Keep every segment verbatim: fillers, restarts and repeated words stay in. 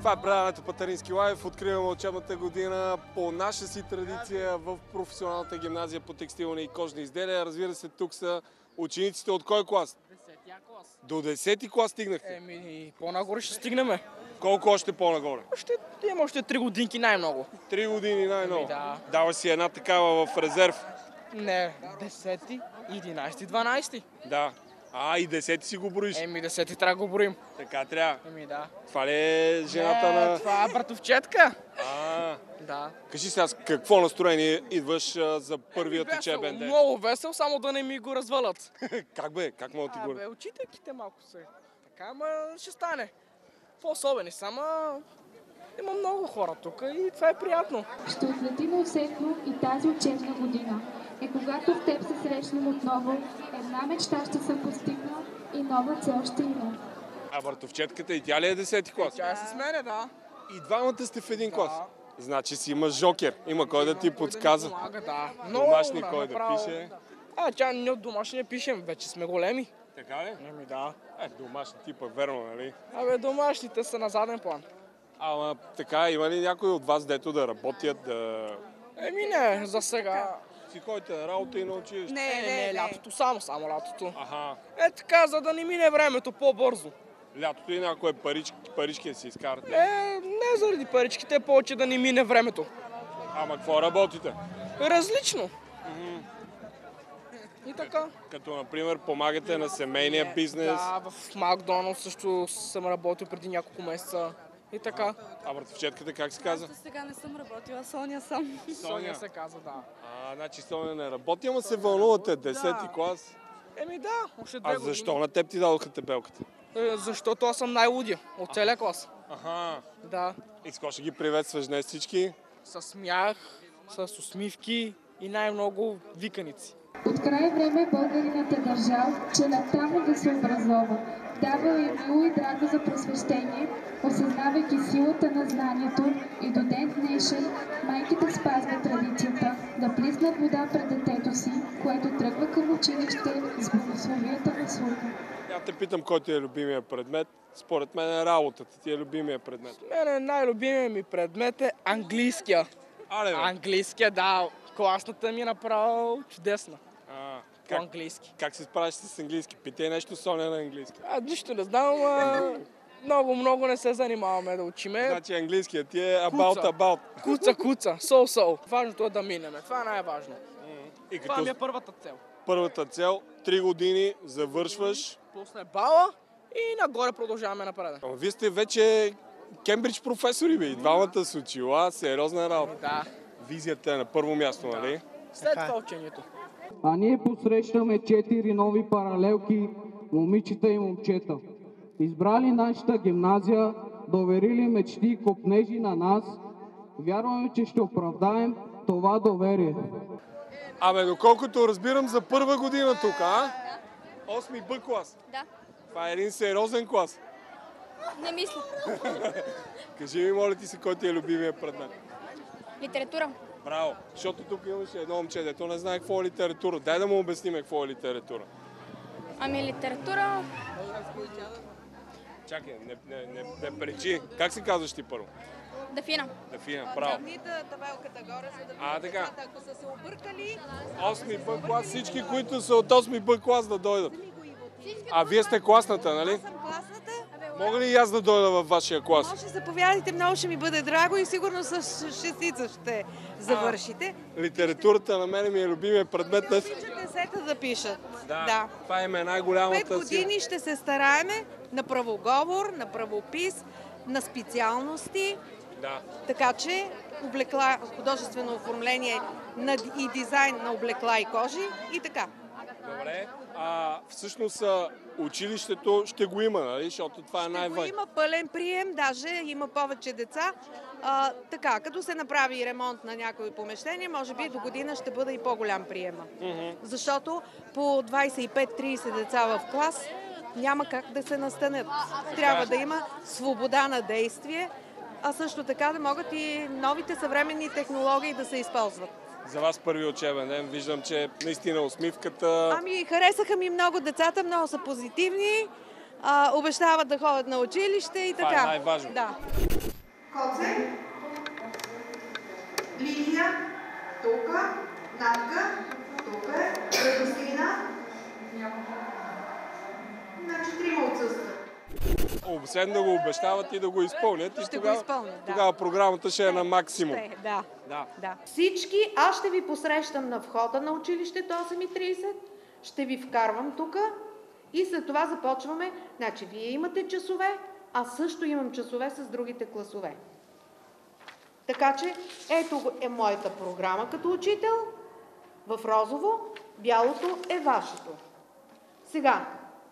Това е предаването Патарински лайв. Откриваме учебната година по наша си традиция в професионалната гимназия по текстилни и кожни изделия. Разбира се, тук са учениците от кой клас? Десетия клас. До десети клас стигнахте? Еми, по-нагоре ще стигнем. Колко още по-нагоре? Ще имам още три годинки най-много. Три години най-много? Еми, да. Дава си една такава в резерв? Не, десети, единайсети, дванайсети. Да. А, и десети си го броиш? Еми, десети трябва да го броим. Така трябва. Еми, да. Това ли е жената не, на... това е братовчетка. А, Да. кажи сега, с какво настроение идваш а, за първият Еми, весел, учебен ден? много весел, само да не ми го развалят. Как бе? Как мога да ти А, го... бе, учителките малко са. Така, ама ще стане. По-особени са, ама има много хора тук и това е приятно. Ще отлетим усетно и тази учебна година. И когато в теб се срещнем отново, една мечта ще съм постигнал и нова цел ще имам. А братовчетката и тя ли е десети клас? Тя е с мене, да. И двамата сте в един Да. клас? Значи си имаш жокер. Има кой да ти подсказа. Кой да помага, да. Домашни Много, кой да направо. пише. А, тя ние от домашния пишем, вече сме големи. Така ли? Еми да. Е, домашни типа, верно, нали? Абе, домашните са на заден план. Ама така, има ли някой от вас, дето да работят, да... Еми не, за сега. Си ходите на работа и на училище? Не, не, не, лятото само, само лятото. Аха. Е така, за да не мине времето по-бързо. Лятото и някои парички, парички да си изкарате. Е, не заради паричките, повече да не мине времето. Ама какво работите? Различно. И така. Като, например, помагате на семейния бизнес. Да, в Макдоналдс също съм работил преди няколко месеца. И така. А братовчетката как се казва? Аз сега не съм работила, Соня съм. Соня се каза, да. А, значи Соня не работи, ама се вълнувате. Десети клас. Еми да, още две А години. защо на теб ти дадоха тебелката? Е, защото аз съм най-лудия от целия клас. Аха. Да. И с какво ще ги приветстваш днес всички? С смях, с усмивки и най-много виканици. От край време българинът е държал, че натамо да се образова. Давал е мило и драго за просвещение, осъзнавайки силата на знанието и до ден днешен майките спазват традицията да плиснат вода пред детето си, което тръгва към училище с благословията на слуга. Я те питам, кой ти е любимия предмет. Според мен е работата ти е любимия предмет. Мене най-любимият ми предмет е английския. Але, бе. Английския, да. Класната ми е направо чудесна. А, По как, английски. как се справиш с английски? Питай нещо, Соня, на английски. Аз нищо не знам, ама много, много не се занимаваме да учиме. Значи английският ти е Куца. about, about. Куца, куца, сол-сол. Важното е да минеме. Това е най-важно. И Това като ми е първата цел. първата цел, три години завършваш. После бала и нагоре продължаваме напред. Ама вие сте вече Кембридж професори, бе. И двамата с очила, сериозна работа. Да. Визията е на първо място, нали? След това учението. А ние посрещаме четири нови паралелки, момичета и момчета. Избрали нашата гимназия, доверили мечти и копнежи на нас, вярваме, че ще оправдаем това доверие. Абе, доколкото разбирам за първа година тук, а? Осми Б клас. Да, Това е един сериозен клас. не мисля. Кажи ми, моля ти се, кой ти е любимия предмет? Литература. Браво! Защото тук имаше едно момче, дето не знае какво е литература. Дай да му обясним какво е литература. Ами литература... Чакай, не, не, не, не пречи. Как се казваш ти първо? Дафина. Дафина, право. Дъвните табелката горе, за да А, видят така. децата, ако са се объркали. Осми Б клас, всички, които са от осми Б клас да дойдат. А вие сте класната, нали? Аз съм класната. Мога ли и аз да дойда във вашия клас? Може, заповядайте, много ще ми бъде драго и сигурно с шестица ще завършите. Литературата на мен ми е любимия предмет. На... Обичат десета да пишат. Да, Да. това им е Пет най-голямата сила. години ще се стараеме на правоговор, на правопис, на специалности. Да. Така че облекла, художествено оформление на, и дизайн на облекла и кожи и така. Добре. А всъщност а, училището ще го има, нали? Защото това е Ще го най-важно. има пълен прием, даже има повече деца. А, така, като се направи ремонт на някои помещения, може би до година ще бъде и по-голям приема. Mm-hmm. Защото по двайсет и пет трийсет деца в клас няма как да се настанят. Трябва да има свобода на действие, а също така да могат и новите съвременни технологии да се използват. За вас първи учебен ден. Виждам, че наистина усмивката... Ами, харесаха ми много децата, много са позитивни, а, обещават да ходят на училище и Това така. е най-важно. Да. Коце, Лилия, тук, Натка, тук е, Радостина. Значи трима отсъстват. Освен да го обещават и да го изпълнят. Ще и тогава, го изпълнят, да. Тогава програмата ще е на максимум. Ще, да. Да. Да. Всички, аз ще ви посрещам на входа на училището осем и трийсет, ще ви вкарвам тук и след това започваме. Значи, вие имате часове, аз също имам часове с другите класове. Така че, ето е моята програма като учител. В розово, бялото е вашето. Сега,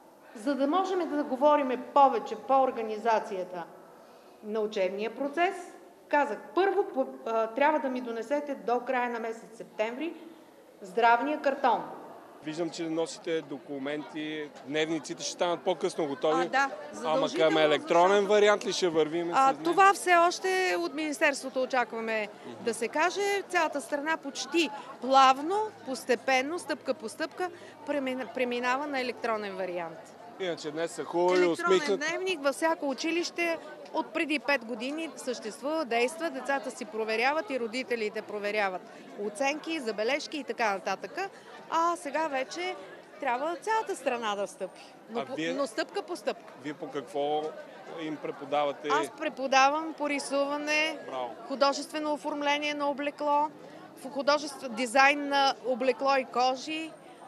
за да можем да говорим повече по организацията на учебния процес, казах, първо трябва да ми донесете до края на месец септември здравния картон. Виждам, че носите документи, дневниците ще станат по-късно готови. А, да, Ама към електронен защото... вариант ли ще вървим? А, това все още от Министерството очакваме mm-hmm. да се каже. Цялата страна почти плавно, постепенно, стъпка по стъпка преминава на електронен вариант. Иначе днес са хубави, усмихнат. Електронен дневник във всяко училище от преди пет години съществува, действа, децата си проверяват и родителите проверяват оценки, забележки и така нататък. А сега вече трябва цялата страна да стъпи. Но, вие, но стъпка по стъпка. Вие по какво им преподавате? Аз преподавам по рисуване, Браво. Художествено оформление на облекло, художествен дизайн на облекло и кожи.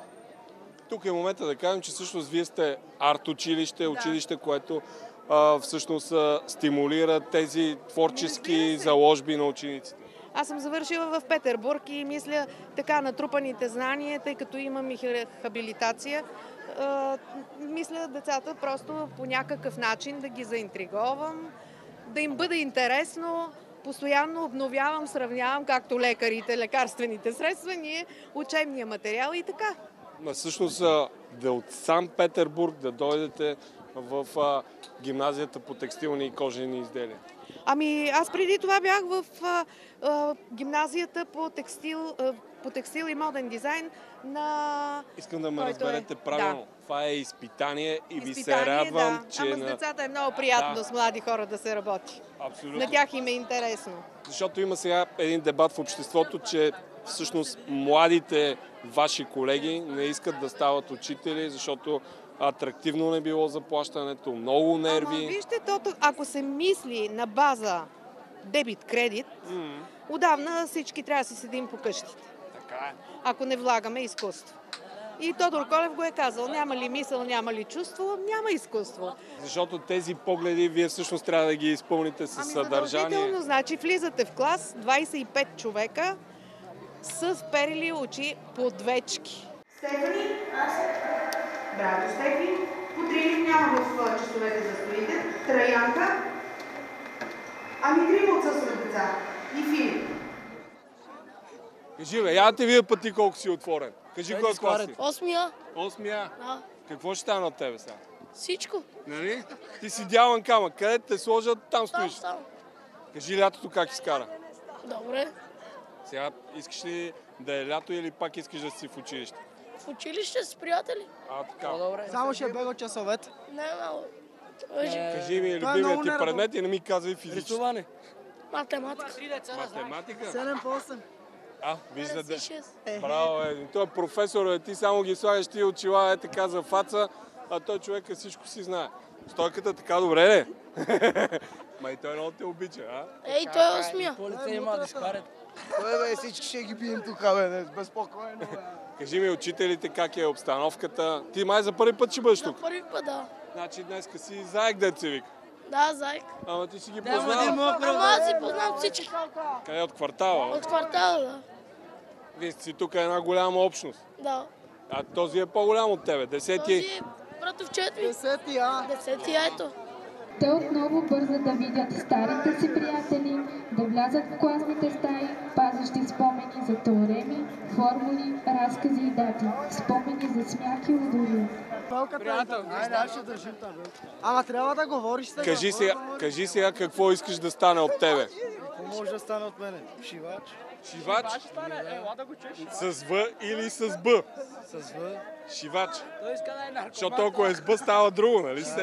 Тук е момента да кажем, че всъщност вие сте арт-училище, училище, да. което а, всъщност а, стимулира тези творчески заложби на учениците. Аз съм завършила в Петербург и мисля така натрупаните знания, тъй като имам и хабилитация, а, мисля децата просто по някакъв начин да ги заинтриговам, да им бъде интересно. Постоянно обновявам, сравнявам, както лекарите, лекарствените средства, ние учебния материал и така. Но всъщност да от сам Петербург да дойдете в а, гимназията по текстилни и кожени изделия. Ами аз преди това бях в а, а, гимназията по текстил, а, по текстил и моден дизайн на... Искам да ме разберете е... правилно. Да. Това е изпитание и изпитание, ви се радвам, да. че... Ама на... с децата е много приятно да. с млади хора да се работи. Абсолютно. На тях им е интересно. Защото има сега един дебат в обществото, че всъщност младите ваши колеги не искат да стават учители, защото атрактивно не било заплащането, много нерви. Ама вижте, тото, ако се мисли на база дебит-кредит, mm-hmm. отдавна всички трябва да си седим по къщите. Така е. Ако не влагаме изкуство. И Тодор Колев го е казал, няма ли мисъл, няма ли чувство, няма изкуство. Защото тези погледи вие всъщност трябва да ги изпълните с ами съдържание. Задължително, значи влизате в клас, двайсет и пет човека с перили очи подвечки. Стефани? Аз. Браво, Стефи. Потрили няма в часовете да стоите. Траянка. Ами трима отсъстват деца. И Филип. Кажи бе, я те вие пъти колко си отворен. Кажи кой клас си? Осмия. Осмия? Да. Какво ще стане от тебе сега? Всичко. Нали? Ти си дяван камък. Къде те сложат, там стоиш. Там, там. Кажи лятото как изкара. Добре. Сега искаш ли да е лято или пак искаш да си в училище? В училище с приятели. А, така. Добре. Само ще бега часовете. Не, много. Кажи ми любимият ти предмет и не ми казвай физически. Рисуване. Математика. Математика? седем по осем. А, вижда да. Е. Браво, е. Той е професор, е. Ти само ги слагаш тия очила, е така за фаца, а той човек всичко си знае. Стойката така добре ли? Ма и той много те обича, а? Ей, той е осмия. Полица има да изкарат. Бе, бе, всички ще ги бием тук, бе, безпокойно, бе. Кажи ми, учителите, как е обстановката? Ти май за първи път ще бъдеш За тук. първи път, да. Значи днеска си заек, дет се вика. Да, зайк. Ама ти си ги Няма познава. един мокро. Ама аз си познавам всички. Къде от квартала? От квартала, да. Вие си тук една голяма общност. Да. А този е по-голям от тебе. Десети. Този е братовчет ми. Десети, а? Десети, ето. Те отново бързат да видят старите си приятели, да влязат в класните стаи, пазещи спомени за теореми, формули, разкази и дати, спомени за смях и удоволствие. Приятел, айде, аз ще държим тази. Ама трябва да говориш сега. Кажи сега, кажи сега какво искаш да стане от тебе. Може да стане от мене. Шивач. Шивач? Това ще стане. Ела да го чуеш. С В или с Б? С В. Шивач. Той иска да е наркоман. Защото ако е с Б става друго, нали се?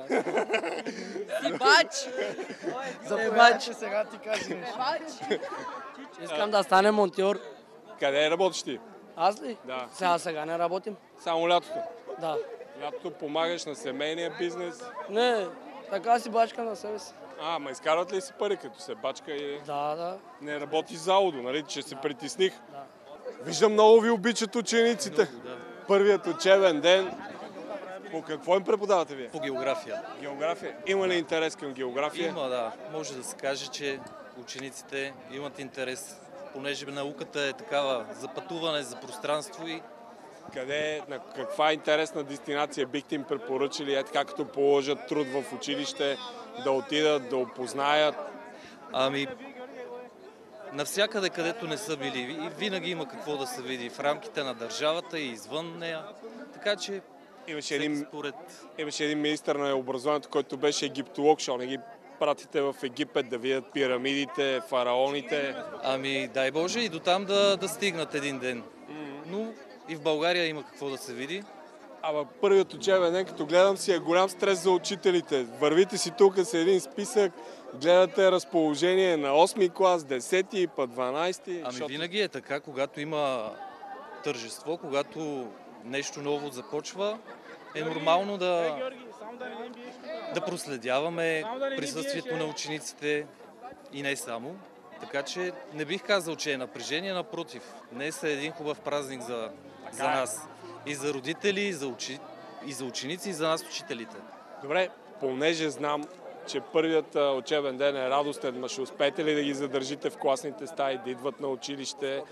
Сибач. Заповядайте сега ти кажи нещо. Искам да стане монтьор. Къде работиш ти? Аз ли? Да. Сега, сега не работим. Само лятото? Да. Лятото помагаш на семейния бизнес? Не, така си бачка на себе си. А, ма изкарват ли си пари, като се бачка и Да, да. не работиш заудо, нали, че се притесних? Да. Виждам, много ви обичат учениците. Много, да. Първият учебен ден. По какво им преподавате вие? По география. География. Има ли интерес към география? Има, да. Може да се каже, че учениците имат интерес, понеже науката е такава за пътуване, за пространство и Къде, на каква интересна дестинация бихте им препоръчали, е така като положат труд в училище, да отидат, да опознаят? Ами, навсякъде, където не са били. И винаги има какво да се види в рамките на държавата и извън нея. Така че, Имаше един, според... имаше един министър на образованието, който беше египтолог, защото не ги пратите в Египет да видят пирамидите, фараоните. Ами, дай Боже, и до там да, да стигнат един ден. Но и в България има какво да се види. Ама първият учебен ден, като гледам, си е голям стрес за учителите. Вървите си тук с един списък, гледате разположение на осми клас, десети, па дванайсети. Ами защото... винаги е така, когато има тържество, когато нещо ново започва, е нормално да, да проследяваме присъствието на учениците и не само. Така че не бих казал, че е напрежение, напротив. Днес е един хубав празник за, за нас. И за родители, и за, учи... и за ученици, и за нас учителите. Добре, понеже знам, че първият учебен ден е радостен, ма ще успеете ли да ги задържите в класните стаи, да идват на училище?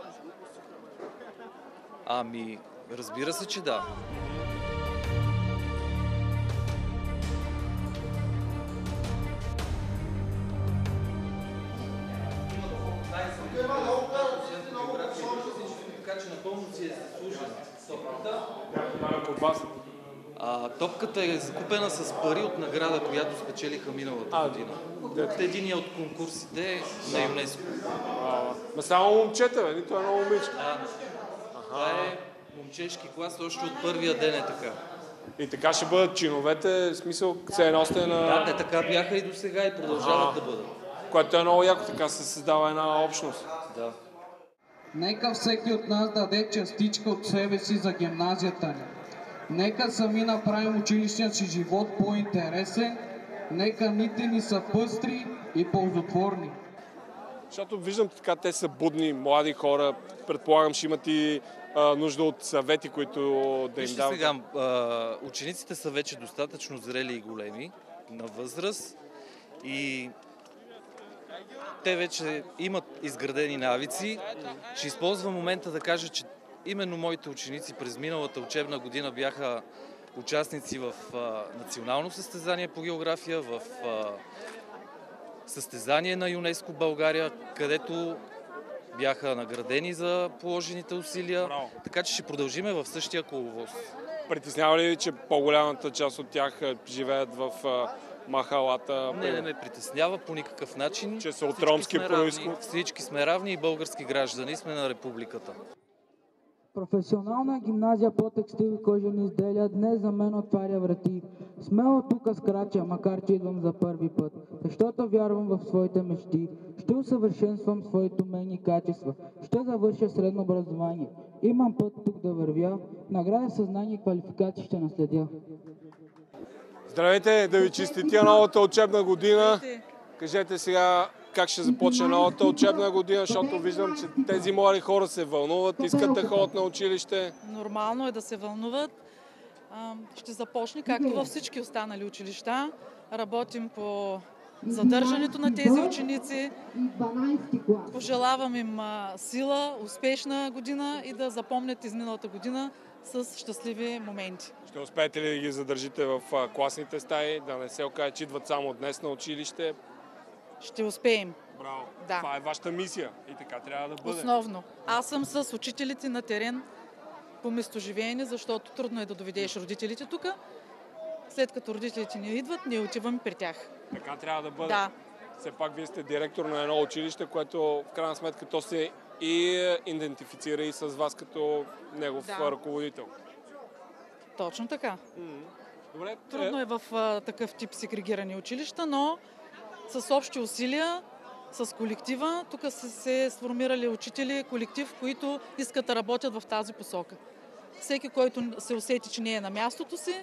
Ами, разбира се, че да. Така че напълно си е заслужена топката. А, топката е закупена с пари от награда, която спечелиха миналата година. От единия от конкурсите на ЮНЕСКО. Ма само момчета, бе, нито едно момиче. Да, това е момчешки клас, още от първия ден е така. И така ще бъдат чиновете, в смисъл, се носите на... Да, те така бяха и до сега и продължават да бъдат. Което е много яко, така се създава една общност. Да. Нека всеки от нас даде частичка от себе си за гимназията ни. Нека сами направим училищния си живот по-интересен, нека ните ни са пъстри и ползотворни. Защото виждам така, те са будни, млади хора, предполагам, ще имат и а, нужда от съвети, които да им Вижте дават. сега, а, учениците са вече достатъчно зрели и големи на възраст и те вече имат изградени навици. Ще използвам момента да кажа, че именно моите ученици през миналата учебна година бяха участници в а, национално състезание по география, в а, състезание на ЮНЕСКО България, където бяха наградени за положените усилия. Браво. Така че ще продължиме в същия коловоз. Притеснява ли, че по-голямата част от тях живеят в а, махалата? Не, не ме притеснява по никакъв начин. Че са от Всички ромски сме равни. произход? Всички сме равни и български граждани сме на републиката. Професионална гимназия по текстил и кожени изделия днес за мен отваря врати. Смело тук скрача, макар че идвам за първи път, защото вярвам в своите мечти. Ще усъвършенствам своите умения и качества. Ще завърша средно образование. Имам път тук да вървя. Награда, съзнание и квалификации ще наследя. Здравейте, да ви честитя новата учебна година. Кажете сега как ще започне новата учебна година, защото виждам, че тези млади хора се вълнуват, искат да ходят на училище. Нормално е да се вълнуват. Ще започне, както във всички останали училища. Работим по задържането на тези ученици. Пожелавам им сила, успешна година и да запомнят изминалата година с щастливи моменти. Ще успеете ли да ги задържите в класните стаи, да не се окаже, че идват само днес на училище? Ще успеем. Браво! Да. Това е вашата мисия и така трябва да бъде. Основно. Аз съм с учителите на терен по местоживеене, защото трудно е да доведеш родителите тук. След като родителите ни идват, ние отиваме при тях. Така трябва да бъде. Да. Все пак вие сте директор на едно училище, което в крайна сметка то се и идентифицира и с вас като негов Да. ръководител. Точно така. Добре. Трудно е в а, такъв тип сегрегирани училища, но с общи усилия, с колектива, тук са се сформирали учители, колектив, които искат да работят в тази посока. Всеки, който се усети, че не е на мястото си,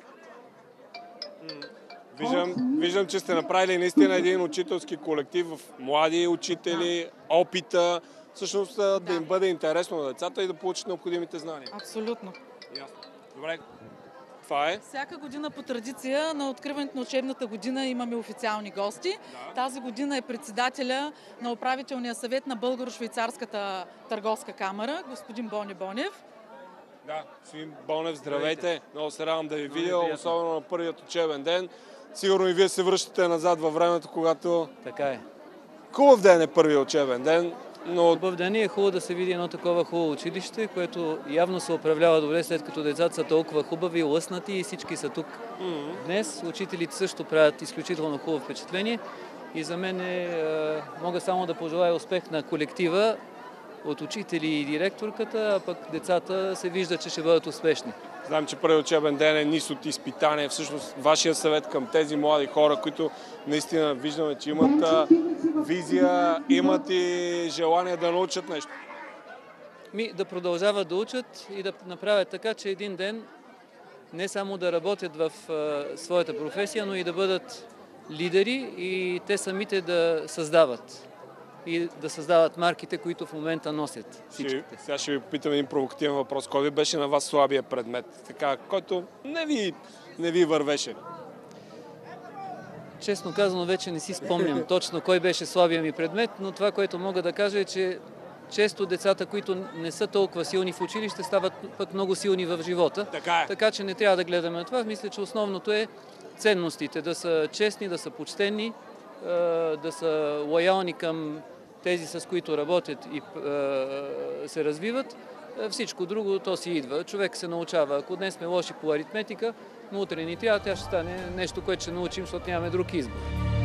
Виждам, виждам, че сте направили наистина един учителски колектив в млади учители, опита, всъщност да, да им бъде интересно на децата и да получат необходимите знания. абсолютно. Ясно. Добре. Това е. Всяка година по традиция на откриването на учебната година имаме официални гости. Да. Тази година е председателя на управителния съвет на Българо-швейцарската търговска камара, господин Бони Бонев. Да, господин Бонев, здравейте. Много се радвам да ви видя, особено на първият учебен ден. Сигурно и вие се връщате назад във времето, когато... Така е. Хубав ден е първият учебен ден, но... Хубав ден е хубаво да се види едно такова хубаво училище, което явно се управлява добре, след като децата са толкова хубави, лъснати и всички са тук. Mm-hmm. Днес учителите също правят изключително хубаво впечатление и за мен е, е, мога само да пожелая успех на колектива от учители и директорката, а пък децата се вижда, че ще бъдат успешни. Знам, че първият учебен ден е низ от изпитание. Всъщност, вашия съвет към тези млади хора, които наистина виждаме, че имат а, визия, имат и желание да научат нещо. Ми, да продължават да учат и да направят така, че един ден не само да работят в а, своята професия, но и да бъдат лидери и те самите да създават. И да създават марките, които в момента носят всичките. Сега ще ви попитам един провокативен въпрос. Кой ви беше на вас слабия предмет, така, който не ви, не ви вървеше? Честно казано, вече не си спомням точно кой беше слабия ми предмет, но това, което мога да кажа е, че често децата, които не са толкова силни в училище, стават пък много силни в живота. Така е. Така че не трябва да гледаме на това. Мисля, че основното е ценностите. Да са честни, да са почтени, да са лоялни към тези, с които работят и е, се развиват, всичко друго то си идва. Човек се научава. Ако днес сме лоши по аритметика, но утре ни трябва, тя ще стане нещо, което ще научим, защото нямаме друг избор.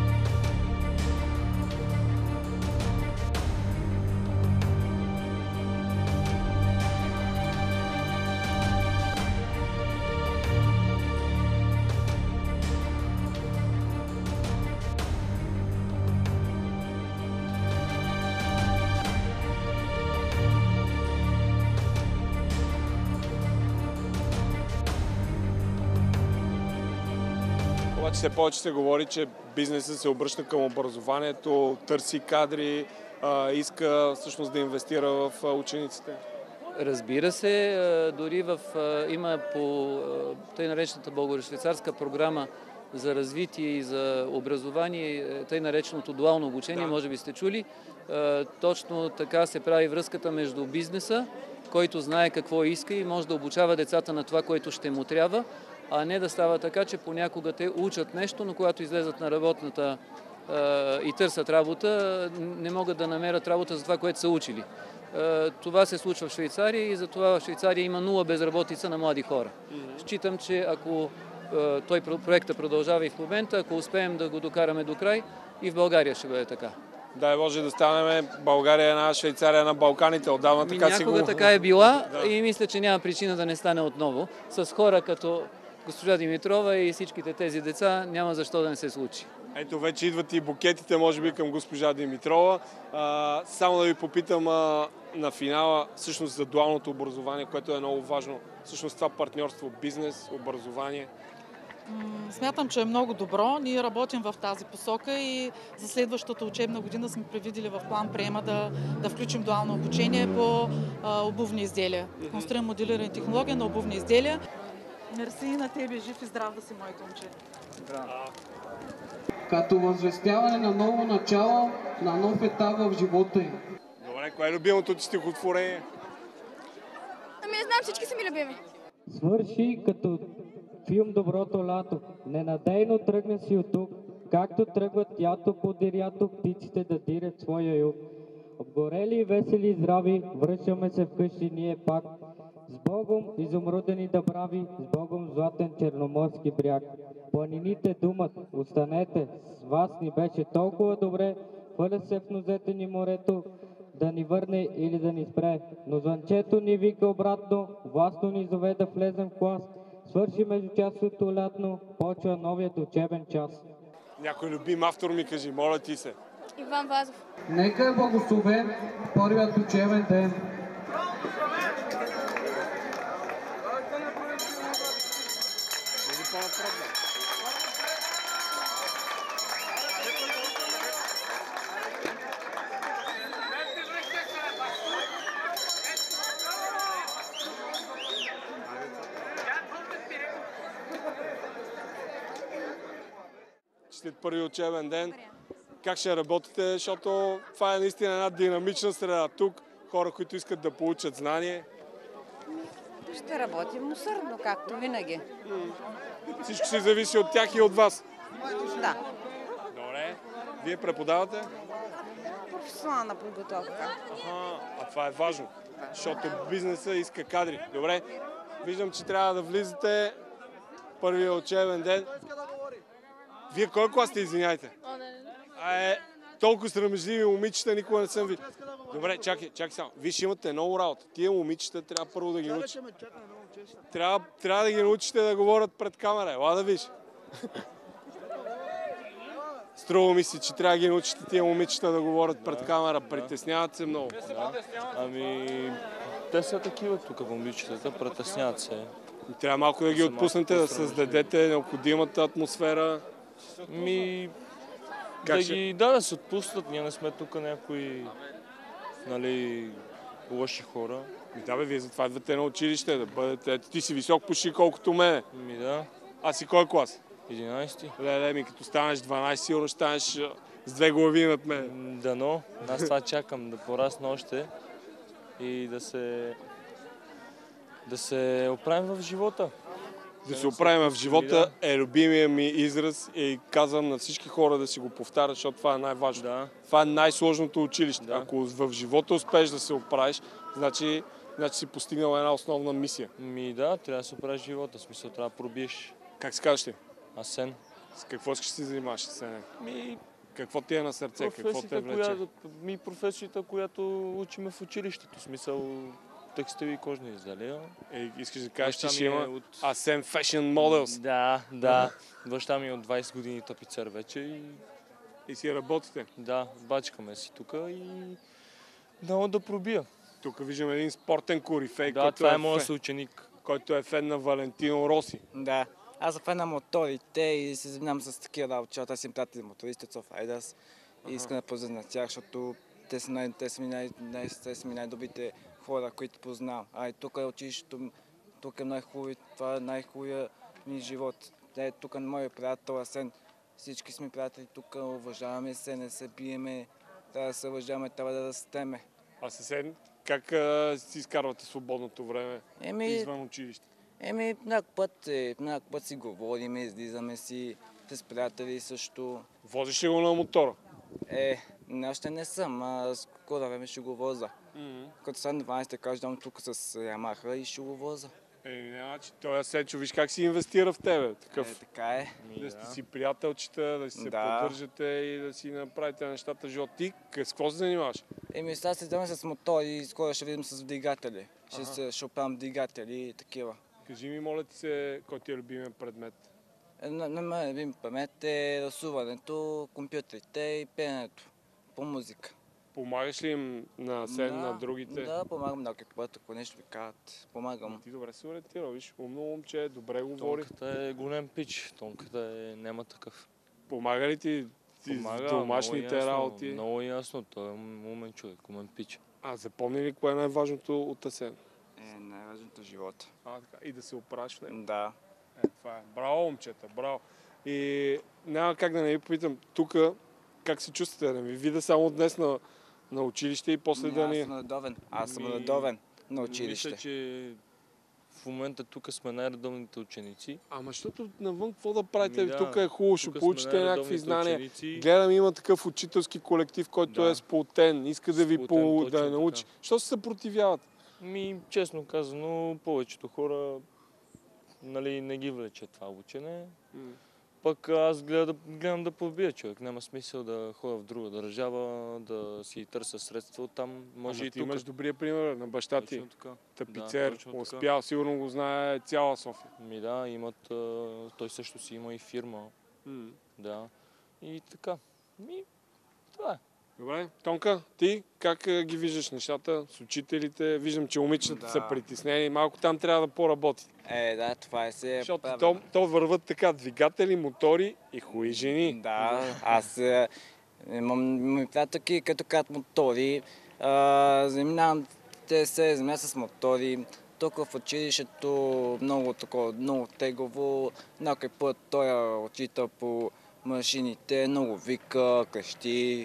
Обаче все повече се говори, че бизнесът се обръща към образованието, търси кадри, а, иска всъщност да инвестира в учениците. Разбира се, дори в, има по тъй наречената българо-швейцарска програма за развитие и за образование, тъй нареченото дуално обучение, да. Може би сте чули. Точно така се прави връзката между бизнеса, който знае какво иска и може да обучава децата на това, което ще му трябва, а не да става така, че понякога те учат нещо, но когато излезат на работната е, и търсят работа, не могат да намерят работа за това, което са учили. Е, това се случва в Швейцария и затова в Швейцария има нула безработица на млади хора. Mm-hmm. Считам, че ако е, той проекта продължава и в момента, ако успеем да го докараме до край, и в България ще бъде така. Дай Боже да станем България една, Швейцария на Балканите. Отдавна така някога си го... така е била да. И мисля, че няма причина да не стане отново. С хора като госпожа Димитрова и всичките тези деца няма защо да не се случи. Ето вече идват и букетите, може би, към госпожа Димитрова. А, само да ви попитам а, на финала, всъщност за дуалното образование, което е много важно. Всъщност това партньорство, бизнес, образование. Смятам, че е много добро. Ние работим в тази посока и за следващата учебна година сме предвидели в план приема да, да включим дуално обучение по а, обувни изделия. Конструираме моделиране технология на обувни изделия. Мерси на тебе, жив и здрав да си, моето момче. Като възвестяване на ново начало, на нов етап в живота им. Добре, кое е любимото ти стихотворение? Ами не знам, всички са ми любими. Свърши като филм Доброто лято. Ненадейно тръгна си от тук, както тръгват ято по дерято, птиците да дирят своя юг. Обгорели, весели и здрави, връщаме се вкъщи ние пак. С Богом изумрудени да прави, с Богом златен черноморски бряг. планините думат, останете, с вас ни беше толкова добре, хвърля се в нозете ни морето, да ни върне или да ни спре. Но звънчето ни вика обратно, властно ни зове да влезем в клас. Свърши междучасието лятно, почва новият учебен час. Някой любим автор ми кажи, моля ти се. Иван Вазов. Нека е благословен първият учебен ден. След първи учебен ден, как ще работите, защото това е наистина една динамична среда. Тук хора, които искат да получат знание. Ще работим усърдно, както винаги. Всичко си зависи от тях и от вас. Да. Добре. Вие преподавате? Професионална подготовка. Аха, а това е важно, защото бизнеса иска кадри. Добре, виждам, че трябва да влизате първия учебен ден. Вие кой клас сте, извиняйте? А е, толкова срамежливи момичета никога не съм ви. Добре, чакай, чакай само. Вие ще имате много работа. Тия момичета трябва първо да ги научите. Трябва, трябва да ги научите да говорят пред камера. Ела да виж. Струва ми се, че трябва да ги научите тия момичета да говорят пред камера. Притесняват се много. Да. Ами, те са такива тук, момичетата, притесняват се. Трябва малко да ги отпуснете, да създадете необходимата атмосфера. Ми, Как да ще? ги, да, да се отпуснат. Ние не сме тук някои, нали, лоши хора. Ми да бе, вие затова идвате на училище, да бъдете. Ето, ти си висок почти колкото мене. Ми да. А си кой клас? единайсети. Леле, ми като станеш дванайсет, сигурно ще станеш а, с две глави над мен. Дано. Аз това чакам, да порасна още и да се... да се оправим в живота. Да се оправим в живота е любимия ми израз и казвам на всички хора да си го повтарят, защото това е най-важно. Да. Това е най-сложното училище. Да. Ако в живота успееш да се оправиш, значи, значи си постигнал една основна мисия. Ми да, трябва да се оправиш живота, в смисъл трябва да пробиеш. Как се казваш ти? Асен. С какво искаш да се занимаваш, Асене? Ми, какво ти е на сърце? Какво те професията, влече? която, ми професията, която учиме в училището, в смисъл текстили и кожни изделия. Е, искаш да кажеш, че Баща ще ми има е от... Асен Fashion Models. Да, да. Баща ми е от двайсет години тапицер вече и... И си работите? Да, бачкаме си тук и... Дано да пробия. Тук виждам един спортен корифей, Да, който това е е моят фен- съученик. който е фен на Валентино Роси. Да. Аз съм фен на моторите и се занимавам с такива работи, защото аз им приятели мотористи от Софайдас и искам да позна на тях, защото те са, най- те са ми, най- най- те са ми най-добрите хора, които познавам. А и тук е училището, тук е най-хубави, това е най-хубавия ми живот. Те, тук е моят приятел Асен, всички сме приятели тук, уважаваме се, не се биеме, трябва да се уважаваме, трябва да растеме. А Асен, как а, си изкарвате свободното време Еми, извън училище? Еми, много път, е, много път си говорим, излизаме си, те с приятели също. Возиш ли го на мотора? Е, не, още не съм, а скоро време ще го воза. Mm-hmm. Като съм дванайсет, кажа дам тук с Ямаха и ще го воза. Е, няма, че той Асенчо, виж как си инвестира в тебе. Такъв. Е, така е. Да сте си приятелчета, да си се Да. поддържате и да си направите нещата в живота. Ти с какво се занимаваш? Еми, сега се вземем с мотори и скоро ще видим с двигатели. Ще, Аха. се, ще оправим двигатели и такива. Кажи ми, моля ти се, кой ти е любимен предмет? Е, на, на мен любим памет е рисуването, компютрите и пеенето по музика. Помагаш ли им на Асен, Да, на другите? Да, помагам на какво, ако нещо ви кажат. Помагам. Ти добре се ориентира, виж, умно момче, добре говори. Тонката е голям пич, тонката е... няма такъв. Помага ли ти, ти Помага, с домашните много ясно, работи? Много ясно, той е умен човек, умен пич. А запомни ли кое е най-важното от Асен? Е, най-важното живота. А, така. И да се оправиш в него? Да. Е, това е. Браво, момчета, браво. И няма как да не ви попитам, тук как се чувствате? Да ви видя само днес на, на училище и после Не, да аз ни... съм редовен. Аз съм Ми, редовен на училище. Мисля, че в момента тук сме най-редовните ученици. Ами, защото навън какво да правите? Ми, да, тук е хубаво, ще тук сме получите някакви най-редовните знания. ученици. Гледам, има такъв учителски колектив, който Да. е сплотен, иска да ви Сплотен, по... да точно научи. така. Що се съпротивяват? Ми, честно казано, повечето хора, нали, не ги влече това учене. М. Пък аз гледам да, гледам да побия човек. Няма смисъл да ходя в друга държава, да си търся средства оттам. Може Ама и ти тук. имаш добрия пример на баща ти. Тапицер, Да, успял, сигурно го знае цяла София. Ми да, имат, а, той също си има и фирма. Mm. Да. И така. Ми, това е. Добре. Тонка, ти как а, ги виждаш нещата с учителите? Виждам, че момичетата Да. са притеснени. Малко там трябва да поработи. Е, да, това е се. Защото то, то върват така двигатели, мотори и хубави жени. Да, аз е, имам мои приятелки, като казват мотори, а, заминавам, те се занимават с мотори, тук в училището много такова, много тегово, някой път той е учител по машините, много вика, крещи.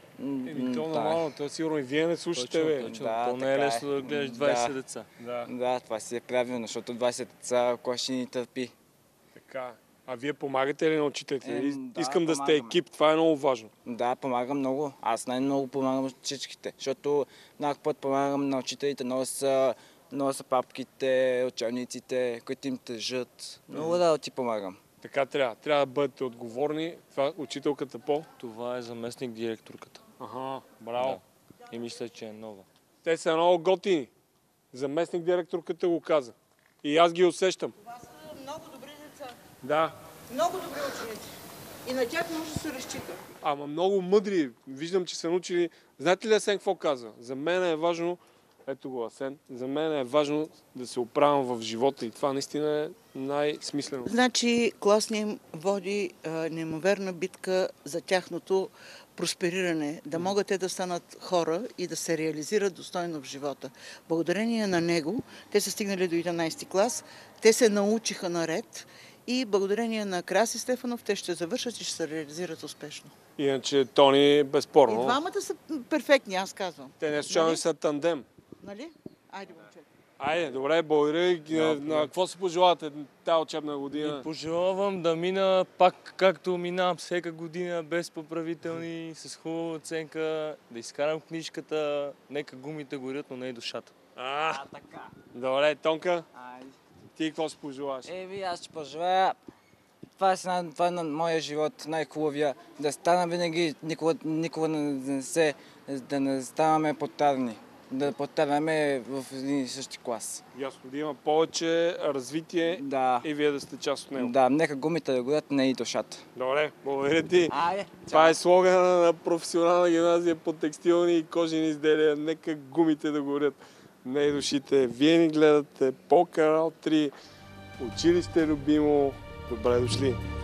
Еми, то нормално, то сигурно и вие не слушате, Точно, бе. точно. То не е лесно да гледаш двайсет да. деца. Да. Да, това си е правилно, защото двайсет деца, кой ще ни търпи. Така. А вие помагате ли на учителите? Е, Ис- да, Искам да сте помагаме. екип, това е много важно. Да, помагам много. Аз най-много помагам от всичките, защото много път помагам на учителите, носа, носа папките, учебниците, които им тежат. Много да ти помагам. Така трябва. Трябва да бъдете отговорни. Това учителката по. Това е заместник директорката. Ага, браво. Да. И мисля, че е нова. Те са много готини. Заместник директорката го каза. И аз ги усещам. Това са много добри деца. Да. Много добри ученици. И на тях може да се разчита. Ама много мъдри. Виждам, че са научили. Знаете ли Асен какво каза? За мен е важно, ето го Асен, за мен е важно да се оправям в живота и това наистина е най-смислено. Значи класният им води а, неимоверна битка за тяхното проспериране, да могат те да станат хора и да се реализират достойно в живота. Благодарение на него, те са стигнали до единайсети клас, те се научиха наред и благодарение на Краси Стефанов те ще завършат и ще се реализират успешно. Иначе Тони И безспорно. двамата са перфектни, аз казвам. Те не случайно Нали? са тандем. Нали? Айде, момчета. Айде, добре, благодаря. Да, на какво се пожелавате тази учебна година? И пожелавам да мина пак както минавам всяка година, без поправителни, с хубава оценка, да изкарам книжката, нека гумите горят, но не и душата. А, а така. Добре, Тонка, Айде. ти какво се пожелаваш? Еви, аз ще пожелая. Това е, една, това е на моя живот най-хубавия. Да стана винаги, никога, никога да не се, да не ставаме повтаряни. Да повтаряме в един и същи клас. Ясно, да има повече развитие да. И вие да сте част от него. Да, нека гумите да горят, не и душата. Добре, благодаря ти. Айде, това е слогана на професионална гимназия по текстилни и кожени изделия. Нека гумите да горят, не и душите. Вие ни гледате по Канал три. Училище любимо. Добре дошли.